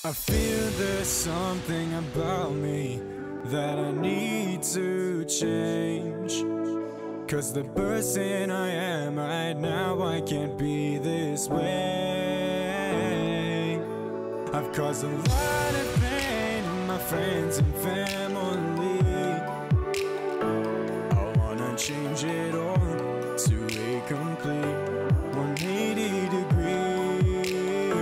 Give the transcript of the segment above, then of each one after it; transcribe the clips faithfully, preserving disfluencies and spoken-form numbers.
I feel there's something about me that I need to change, 'cause the person I am right now, I can't be this way. I've caused a lot of pain in my friends and family. I wanna change it all to a complete one eighty degree.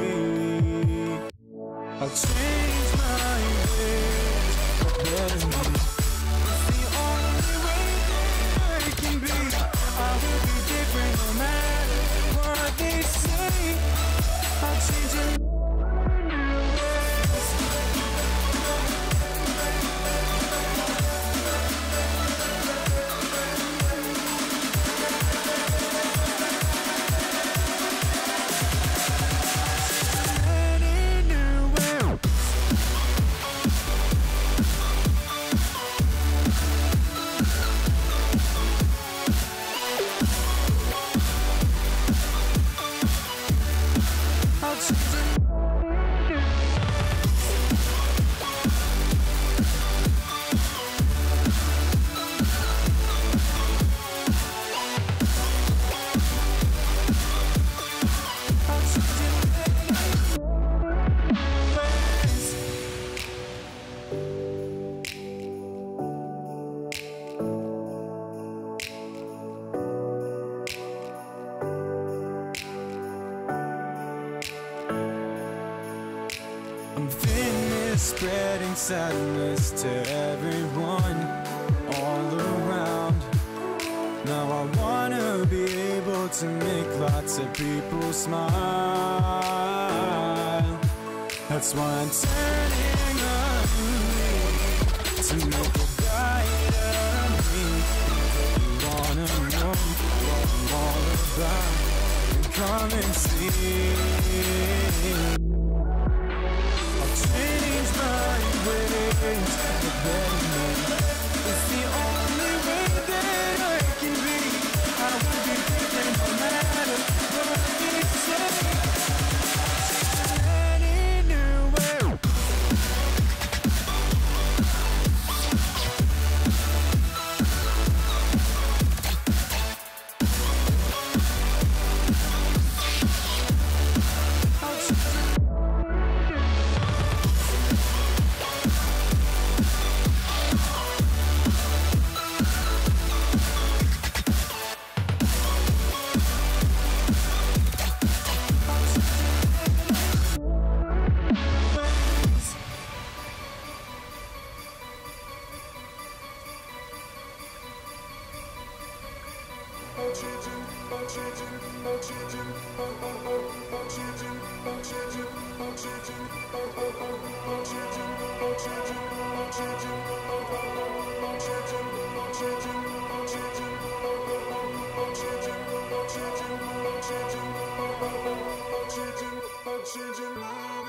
I'll change my ways for better me. It's the only way that I can be. I will be different no matter what they say. I'll change it. I'm finished spreading sadness to everyone all around. Now I wanna be able to make lots of people smile. That's why I'm turning up to make a brighter me. You wanna know what I'm all about, then come and see. Change my ways for better me. It's the only way that I can be. I will be different no matter what they say. Any new way. Oxygen.